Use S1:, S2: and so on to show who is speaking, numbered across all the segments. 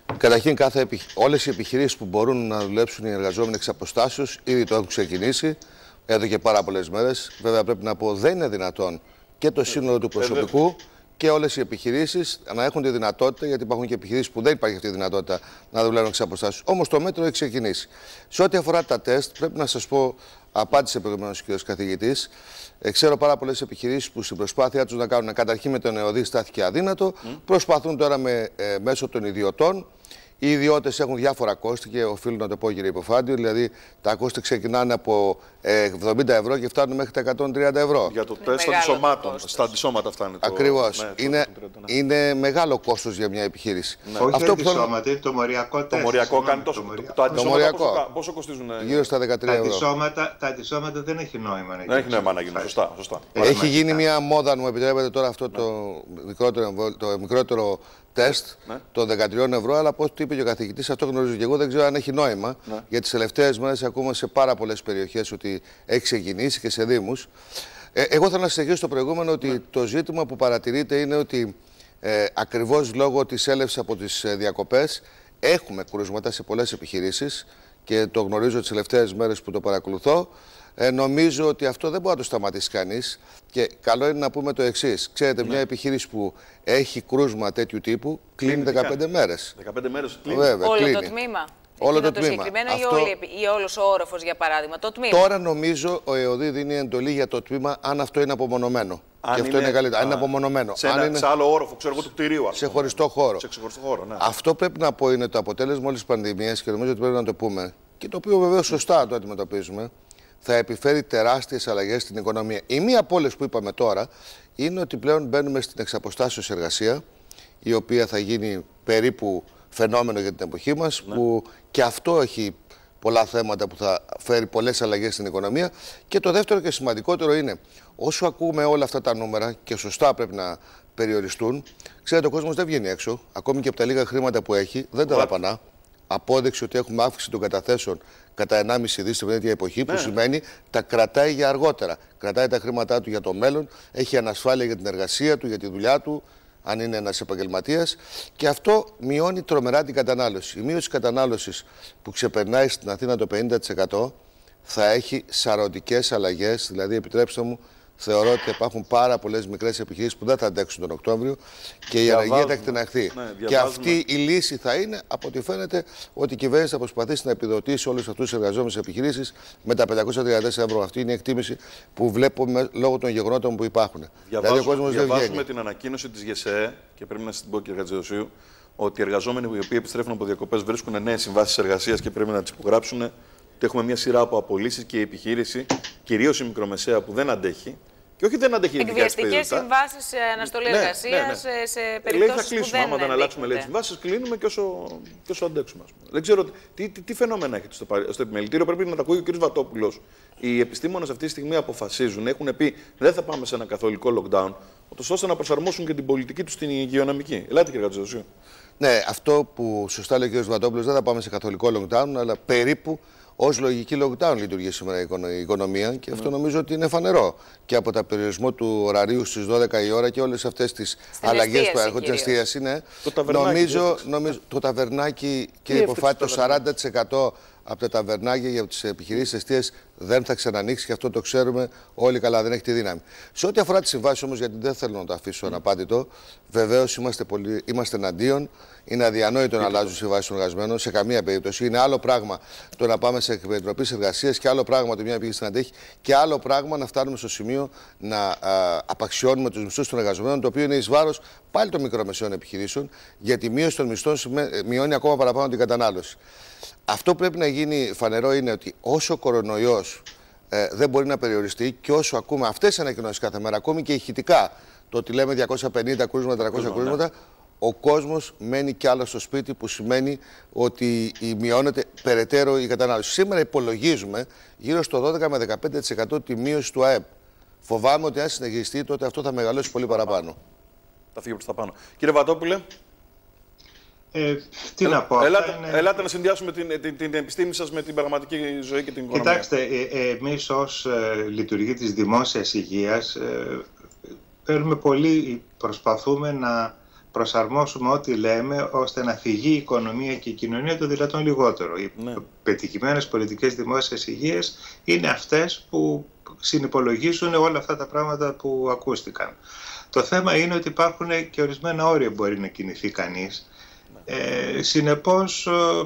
S1: Καταρχήν, όλες οι επιχειρήσεις που μπορούν να δουλέψουν οι εργαζόμενοι εξ αποστάσεως ήδη το έχουν ξεκινήσει εδώ και πάρα πολλές μέρες. Βέβαια, πρέπει να πω δεν είναι δυνατόν και το σύνολο του προσωπικού και όλες οι επιχειρήσεις να έχουν τη δυνατότητα, γιατί υπάρχουν και επιχειρήσεις που δεν υπάρχει αυτή η δυνατότητα να δουλεύουν εξ αποστάσεως. Όμως το μέτρο έχει ξεκινήσει. Σε ό,τι αφορά τα τεστ, πρέπει να σας πω, απάντησε προηγουμένως ο κ. καθηγητής. Ξέρω πάρα πολλές επιχειρήσεις που στην προσπάθειά τους να κάνουν καταρχήν με τον ΕΟΔΗ στάθηκε αδύνατο. Προσπαθούν τώρα μέσω των ιδιωτών. Οι ιδιώτες έχουν διάφορα κόστη και οφείλουν να το πω, κύριε Υποφάντιο. Δηλαδή, τα κόστη ξεκινάνε από 70 ευρώ και φτάνουν μέχρι τα 130 ευρώ.
S2: Για το τεστ αντισωμάτων. Στα αντισώματα φτάνει.
S1: Ακριβώς. Είναι μεγάλο κόστος για μια επιχείρηση.
S3: Ναι. Όχι αυτό αντισώματα, είναι το μοριακό τεστ.
S2: Το μοριακό κάνει τόσο. Το αντισώματα πόσο κοστίζουν?
S1: Γύρω στα 13 ευρώ.
S3: Τα αντισώματα δεν έχει νόημα να γίνουν.
S2: Δεν έχει νόημα να γίνουν. Σωστά.
S1: Έχει γίνει μια μόδα, αν μου επιτρέπετε τώρα, αυτό το μικρότερο τεστ των 13 ευρώ, αλλά από ό,τι είπε και ο καθηγητής, αυτό γνωρίζω και εγώ, δεν ξέρω αν έχει νόημα. Για τις τελευταίες μέρες ακούμε σε πάρα πολλές περιοχές ότι έχει ξεκινήσει και σε δήμους. Εγώ θέλω να συνεχίσω το προηγούμενο ότι το ζήτημα που παρατηρείται είναι ότι ακριβώς λόγω της έλευσης από τις διακοπές έχουμε κρούσματα σε πολλές επιχειρήσεις και το γνωρίζω τις τελευταίες μέρες που το παρακολουθώ. Νομίζω ότι αυτό δεν μπορεί να το σταματήσει κανείς και καλό είναι να πούμε το εξής. Ξέρετε, μια επιχείρηση που έχει κρούσμα τέτοιου τύπου κλείνει 15 μέρες.
S2: 15 μέρες κλείνει.
S1: Βέβαια,
S4: όλο
S1: κλείνει.
S4: το τμήμα.
S1: Όλο το
S4: το
S1: τμήμα.
S4: Συγκεκριμένο ή όλος ο όροφος, για παράδειγμα, το τμήμα.
S1: Τώρα νομίζω ο ΕΟΔΗ δίνει εντολή για το τμήμα αν αυτό είναι απομονωμένο. Και αυτό είναι καλύτερο. Αν είναι απομονωμένο.
S2: Σε άλλο όροφο, ξέρω εγώ, του κτηρίου.
S1: Σε χωριστό χώρο.
S2: Σε ξεχωριστό χώρο, ναι.
S1: Αυτό πρέπει να πω είναι το αποτέλεσμα όλης της πανδημίας και νομίζω ότι πρέπει να το πούμε. Και το οποίο βεβαίως σωστά το αντιμετωπίζουμε. Θα επιφέρει τεράστιες αλλαγές στην οικονομία. Η μία από όλες που είπαμε τώρα είναι ότι πλέον μπαίνουμε στην εξαποστάσεως εργασία, η οποία θα γίνει περίπου φαινόμενο για την εποχή μας, που και αυτό έχει πολλά θέματα που θα φέρει πολλές αλλαγές στην οικονομία. Και το δεύτερο και σημαντικότερο είναι, όσο ακούμε όλα αυτά τα νούμερα και σωστά πρέπει να περιοριστούν, ξέρετε, ο κόσμος δεν βγαίνει έξω, ακόμη και από τα λίγα χρήματα που έχει, δεν τα δαπανά. Απόδειξη ότι έχουμε αύξηση των καταθέσεων κατά 1,5 δις στην ίδια εποχή, που σημαίνει τα κρατάει για αργότερα. Κρατάει τα χρήματά του για το μέλλον, έχει ανασφάλεια για την εργασία του, για τη δουλειά του, αν είναι ένας επαγγελματίας. Και αυτό μειώνει τρομερά την κατανάλωση. Η μείωση της κατανάλωσης που ξεπερνάει στην Αθήνα το 50% θα έχει σαρωτικές αλλαγές. Δηλαδή, επιτρέψτε μου, θεωρώ ότι υπάρχουν πάρα πολλές μικρές επιχειρήσεις που δεν θα αντέξουν τον Οκτώβριο και η ανεργία θα εκτεναχθεί. Και αυτή η λύση θα είναι, από ό,τι φαίνεται, ότι η κυβέρνηση θα προσπαθήσει να επιδοτήσει όλους αυτούς τους εργαζόμενους επιχειρήσεις με τα 534 ευρώ. Αυτή είναι η εκτίμηση που βλέπουμε λόγω των γεγονότων που υπάρχουν.
S2: Διαβάζουμε την ανακοίνωση της ΓΕΣΕΕ και πρέπει να την πω, κύριε Χατζηδοσίου, ότι οι εργαζόμενοι οι οποίοι επιστρέφουν από διακοπές βρίσκουν νέες συμβάσεις εργασίας και πρέπει να τις υπογράψουν. Ότι έχουμε μια σειρά από απολύσεις και η επιχείρηση, κυρίως η μικρομεσαία που δεν αντέχει. Και όχι δεν αντέχει
S4: εκβιαστικές συμβάσεις, αναστολή εργασίας, σε περιπτώσεις που δεν
S2: άμα δεν αλλάξουμε τις συμβάσεις, κλείνουμε και όσο αντέξουμε. Δεν ξέρω τι φαινόμενα έχετε στο επιμελητήριο. Πρέπει να τα ακούει ο κ. Βατόπουλος. Οι επιστήμονες αυτή τη στιγμή αποφασίζουν, έχουν πει δεν θα πάμε σε ένα καθολικό lockdown, ώστε να προσαρμόσουν και την πολιτική τους στην υγειονομική. Ελάτε, κ. Χατζηδοσίου.
S1: Ναι, αυτό που σωστά λέει ο κ. Βατόπουλος, δεν θα πάμε σε καθολικό lockdown, αλλά περίπου ως λογική lockdown λειτουργεί σήμερα η οικονομία και αυτό νομίζω ότι είναι φανερό. Και από τα περιορισμό του ωραρίου στις 12 η ώρα και όλες αυτές τις αλλαγές που έρχονται στην εστίαση, ναι. Νομίζω το ταβερνάκι, κύριε Υποφάτη, το 40% από τα ταβερνάκια για τις επιχειρήσεις εστίας δεν θα ξανανοίξει και αυτό το ξέρουμε όλοι καλά, δεν έχει τη δύναμη. Σε ό,τι αφορά τις συμβάσεις όμως, γιατί δεν θέλω να το αφήσω αναπάντητο, βεβαίως είμαστε εναντίον. Είναι αδιανόητο να αλλάζουν συμβάσεις των εργαζομένων σε καμία περίπτωση. Είναι άλλο πράγμα το να πάμε σε επιτροπές εργασίας και άλλο πράγμα το μια επιχείρηση να αντέχει και άλλο πράγμα να φτάνουμε στο σημείο να απαξιώνουμε τους μισθούς των εργαζομένων, το οποίο είναι εις βάρος πάλι των μικρομεσαίων επιχειρήσεων, γιατί η μείωση των μισθών μειώνει ακόμα παραπάνω την κατανάλωση. Αυτό που πρέπει να γίνει φανερό είναι ότι όσο ο κορονοϊός δεν μπορεί να περιοριστεί και όσο ακούμε αυτές τις ανακοινώσεις κάθε μέρα, ακόμη και ηχητικά, το ότι λέμε 250 κρούσματα, 300 κρούσματα, ο κόσμος μένει κι άλλο στο σπίτι, που σημαίνει ότι μειώνεται περαιτέρω η κατανάλωση. Σήμερα υπολογίζουμε γύρω στο 12 με 15% τη μείωση του ΑΕΠ. Φοβάμαι ότι αν συνεχιστεί, τότε αυτό θα μεγαλώσει πολύ παραπάνω.
S2: Θα φύγει προς τα πάνω. Κύριε Βατόπουλε.
S3: Τι να πω.
S2: Ελάτε να συνδυάσουμε την επιστήμη σας με την πραγματική ζωή και την οικονομία.
S3: Κοιτάξτε, εμείς ως λειτουργοί της δημόσιας υγείας προσπαθούμε να προσαρμόσουμε ό,τι λέμε ώστε να θυγεί η οικονομία και η κοινωνία το δυνατόν λιγότερο. Οι πετυχημένες πολιτικές δημόσιας υγείας είναι αυτές που συνυπολογίζουν όλα αυτά τα πράγματα που ακούστηκαν. Το θέμα είναι ότι υπάρχουν και ορισμένα όρια που μπορεί να κινηθεί κανείς. Συνεπώς,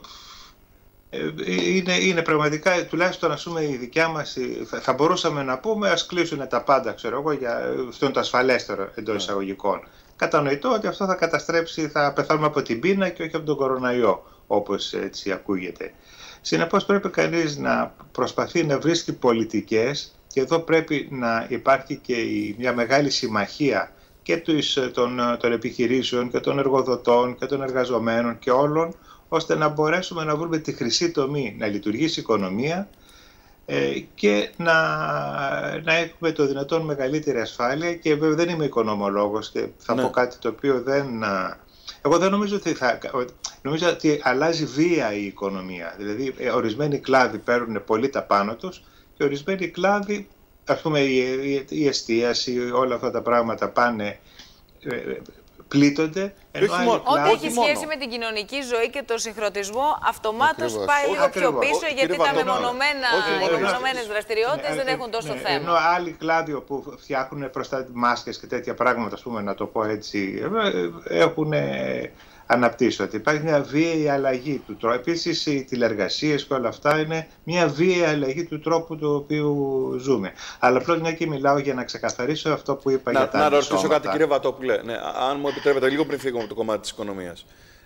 S3: είναι πραγματικά, τουλάχιστον ας πούμε η δικιά μας, θα μπορούσαμε να πούμε ας κλείσουν τα πάντα, ξέρω εγώ, αυτό είναι το ασφαλέστερο εντός εισαγωγικών. Κατανοητό ότι αυτό θα καταστρέψει, θα πεθάνουμε από την πείνα και όχι από τον κοροναϊό, όπως έτσι ακούγεται. Συνεπώς πρέπει κανείς να προσπαθεί να βρίσκει πολιτικές, και εδώ πρέπει να υπάρχει και μια μεγάλη συμμαχία και των επιχειρήσεων και των εργοδοτών και των εργαζομένων και όλων, ώστε να μπορέσουμε να βρούμε τη χρυσή τομή, να λειτουργήσει η οικονομία και να έχουμε το δυνατόν μεγαλύτερη ασφάλεια. Και βέβαια δεν είμαι οικονομολόγος και θα πω κάτι το οποίο εγώ δεν νομίζω νομίζω ότι αλλάζει βία η οικονομία. Δηλαδή ορισμένοι κλάδοι παίρνουν πολύ τα πάνω τους και ορισμένοι κλάδοι, ας πούμε η εστίαση, όλα αυτά τα πράγματα πλήττονται.
S4: Ό,τι έχει σχέση με την κοινωνική ζωή και τον συγχρονισμό αυτομάτως πάει λίγο πιο πίσω, γιατί τα μεμονωμένες δραστηριότητες δεν έχουν τόσο θέμα.
S3: Ενώ άλλοι κλάδοι όπου φτιάχνουν μάσκες και τέτοια πράγματα, ας πούμε, να το πω έτσι, έχουν αναπτύσσονται. Υπάρχει μια βίαιη αλλαγή του τρόπου. Επίσης, οι τηλεργασίες και όλα αυτά είναι μια βίαιη αλλαγή του τρόπου του οποίου ζούμε. Αλλά απλώς μια και μιλάω για να ξεκαθαρίσω αυτό που είπα για τα
S2: να ρωτήσω κάτι, κύριε Βατόπουλε, αν μου επιτρέπετε, λίγο πριν φύγουμε από το κομμάτι της οικονομίας.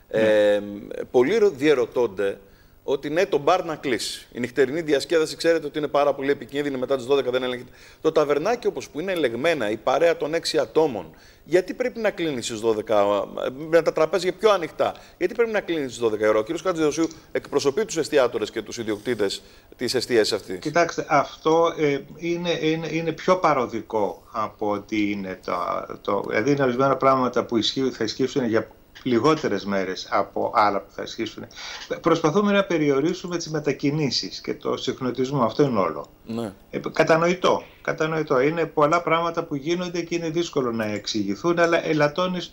S2: Πολλοί διερωτώνται ότι ναι, το μπαρ να κλείσει. Η νυχτερινή διασκέδαση, ξέρετε ότι είναι πάρα πολύ επικίνδυνη, μετά τις 12 δεν ελέγχεται. Το ταβερνάκι, όπως που είναι ελεγμένα, η παρέα των 6 ατόμων, γιατί πρέπει να κλείνει στις 12, με τα τραπέζια πιο ανοιχτά, γιατί πρέπει να κλείνει στις 12 ώρα? Ο κ. Χατζηδοσίου εκπροσωπεί τους εστιατόρες και τους ιδιοκτήτες της εστίασης αυτής.
S3: Κοιτάξτε, αυτό είναι πιο παροδικό από ότι είναι δηλαδή είναι ορισμένα πράγματα που θα ισχύσουν για λιγότερες μέρες από άλλα που θα ισχύσουν. Προσπαθούμε να περιορίσουμε τις μετακινήσεις και το συχνοτισμό. Αυτό είναι όλο. Ναι. Κατανοητό. Είναι πολλά πράγματα που γίνονται και είναι δύσκολο να εξηγηθούν, αλλά ελαττώνεις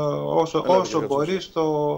S3: όσο μπορείς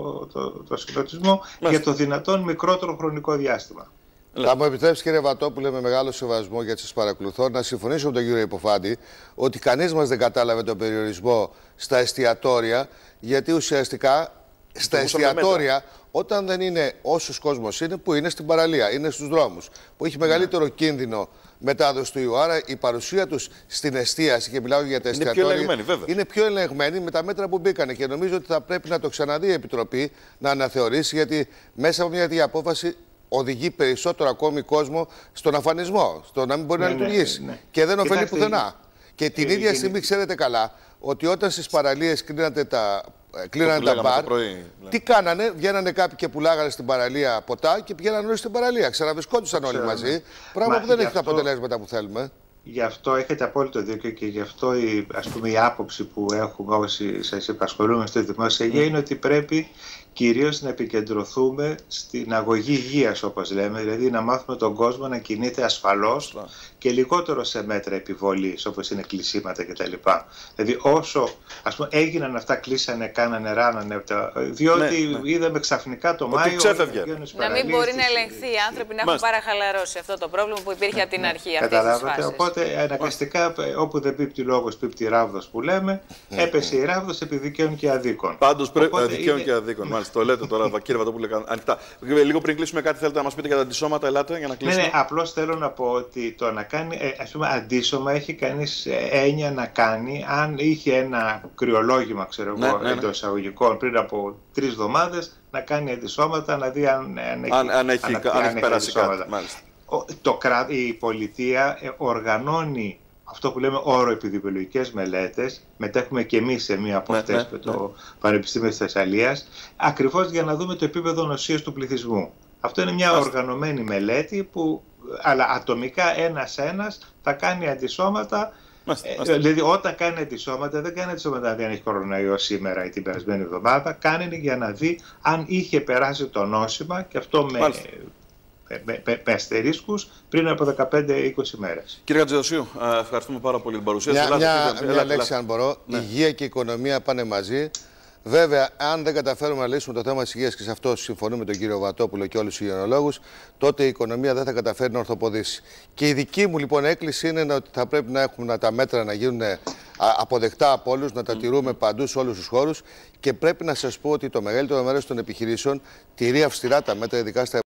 S3: το συχνοτισμό για το δυνατόν μικρότερο χρονικό διάστημα.
S1: Θα μου επιτρέψει, κύριε Βατόπουλε, με μεγάλο σεβασμό, γιατί σας παρακολουθώ, να συμφωνήσω με τον κύριο Υποφάντη ότι κανείς μας δεν κατάλαβε τον περιορισμό στα εστιατόρια, γιατί ουσιαστικά στα εστιατόρια, όταν δεν είναι όσος κόσμος είναι, που είναι στην παραλία, είναι στους δρόμους, που έχει μεγαλύτερο κίνδυνο μετάδοση του ιού. Άρα η παρουσία τους στην εστίαση, και μιλάω για τα εστιατόρια, είναι πιο ελεγμένη με τα μέτρα που μπήκανε. Και νομίζω ότι θα πρέπει να το ξαναδεί η Επιτροπή, να αναθεωρήσει, γιατί μέσα από μια τέτοια απόφαση οδηγεί περισσότερο ακόμη κόσμο στον αφανισμό, στο να μην μπορεί να λειτουργήσει. Και δεν ωφελεί πουθενά. Και την ίδια στιγμή ξέρετε καλά ότι όταν στις παραλίες κλείνανε τα μπαρ, τι κάνανε? Βγαίνανε κάποιοι και πουλάγανε στην παραλία ποτά και πηγαίνανε όλοι στην παραλία. Ξαναβρισκόντουσαν όλοι μαζί. Πράγμα που δεν έχει τα αποτελέσματα που θέλουμε.
S3: Γι' αυτό έχετε απόλυτο δίκιο και γι' αυτό η άποψη που έχουμε όσοι σας απασχολούμε στη δημόσια υγεία είναι ότι πρέπει κυρίως να επικεντρωθούμε στην αγωγή υγείας, όπως λέμε, δηλαδή να μάθουμε τον κόσμο να κινείται ασφαλώς και λιγότερο σε μέτρα επιβολής, όπως είναι κλεισίματα κτλ. Δηλαδή όσο έγιναν αυτά, κλείσανε, κάνανε, ράνανε, διότι είδαμε ξαφνικά το Μάιο
S4: να μην μπορεί να ελεγχθεί οι άνθρωποι, να έχουν παραχαλαρώσει αυτό το πρόβλημα που υπήρχε από την αρχή.
S3: Καταλάβατε, οπότε αναγκαστικά όπου δεν πίπτει λόγος, πίπτει ράβδος που λέμε, έπεσε η ράβδος επί δικαίων και αδίκων.
S2: Πάντως δικαίων και αδίκων. Το λέτε τώρα, κύριε Βατόπουλε, ανοιχτά. Λίγο πριν κλείσουμε, κάτι θέλετε να μας πείτε για τα αντισώματα, ελάτε για να κλείσουμε.
S3: Ναι, απλώς θέλω να πω ότι το να κάνει, αντίσωμα έχει κανείς έννοια να κάνει αν είχε ένα κρυολόγημα, ξέρω εγώ, εντός εισαγωγικών πριν από 3 εβδομάδες, να κάνει αντισώματα, να δει αν έχει περάσει κάτι. Η πολιτεία οργανώνει αυτό που λέμε οροεπιδημιολογικές μελέτες, μετέχουμε και εμείς σε μία από αυτές με το Πανεπιστήμιο της Θεσσαλίας, ακριβώς για να δούμε το επίπεδο νοσίας του πληθυσμού. Αυτό είναι μια οργανωμένη μελέτη που, αλλά ατομικά ένας θα κάνει αντισώματα. Δηλαδή, όταν κάνει αντισώματα, δεν κάνει αντισώματα αν έχει κοροναϊό σήμερα ή την περασμένη εβδομάδα, κάνει για να δει αν είχε περάσει το νόσημα, και αυτό με αστερίσκους πριν από 15-20 μέρες.
S2: Κύριε Χατζηδοσίου, ευχαριστούμε πάρα πολύ την παρουσία σας.
S1: Μια λέξη, αν μπορώ. Υγεία και οικονομία πάνε μαζί. Βέβαια, αν δεν καταφέρουμε να λύσουμε το θέμα της υγείας, και σε αυτό συμφωνούμε με τον κύριο Βατόπουλο και όλους τους υγειονολόγους, τότε η οικονομία δεν θα καταφέρει να ορθοποδήσει. Και η δική μου λοιπόν έκκληση είναι ότι θα πρέπει να έχουμε τα μέτρα να γίνουν αποδεκτά από όλους, να τα τηρούμε παντού σε όλους τους χώρους, και πρέπει να σας πω ότι το μεγαλύτερο μέρος των επιχειρήσεων τηρεί αυστηρά τα μέτρα, ειδικά στα